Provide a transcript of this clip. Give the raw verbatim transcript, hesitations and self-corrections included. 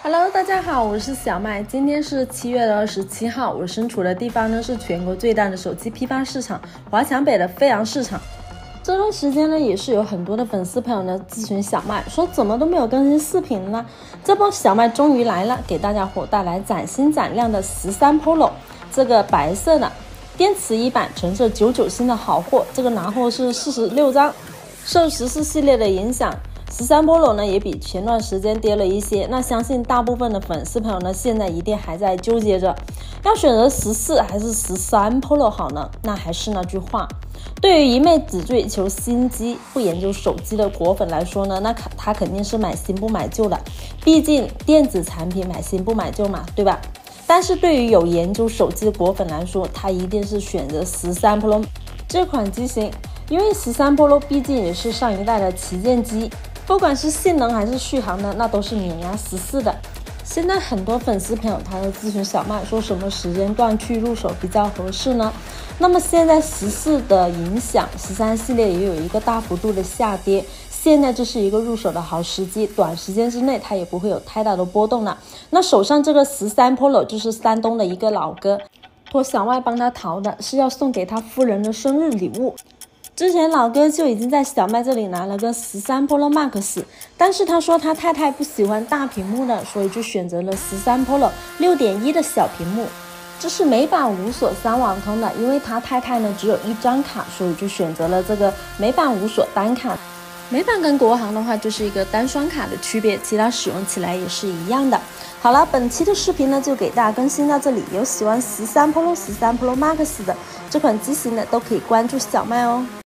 Hello， 大家好，我是小麦。今天是七月的二十七号，我身处的地方呢是全国最大的手机批发市场——华强北的飞扬市场。这段时间呢，也是有很多的粉丝朋友呢咨询小麦，说怎么都没有更新视频呢？这波小麦终于来了，给大家伙带来崭新崭亮的十三 Pro， 这个白色的电池一版，橙色九九新的好货，这个拿货是四十六张。受十四系列的影响，十三 Pro 呢也比前段时间跌了一些，那相信大部分的粉丝朋友呢现在一定还在纠结着，要选择十四还是十三 Pro 好呢？那还是那句话，对于一昧只追求新机不研究手机的果粉来说呢，那他肯定是买新不买旧的，毕竟电子产品买新不买旧嘛，对吧？但是对于有研究手机的果粉来说，他一定是选择十三 Pro 这款机型，因为十三 Pro 毕竟也是上一代的旗舰机，不管是性能还是续航呢，那都是碾压十四的。现在很多粉丝朋友他都咨询小麦，说什么时间段去入手比较合适呢？那么现在十四的影响，十三系列也有一个大幅度的下跌，现在这是一个入手的好时机，短时间之内它也不会有太大的波动了。那手上这个十三 Pro 就是山东的一个老哥，托小麦帮他淘的，是要送给他夫人的生日礼物。之前老哥就已经在小麦这里拿了个十三 Pro Max， 但是他说他太太不喜欢大屏幕的，所以就选择了十三 Pro 六点一 的小屏幕。这是美版无锁三网通的，因为他太太呢只有一张卡，所以就选择了这个美版无锁单卡。美版跟国行的话就是一个单双卡的区别，其他使用起来也是一样的。好了，本期的视频呢就给大家更新到这里，有喜欢十三 Pro、十三 Pro Max 的这款机型的都可以关注小麦哦。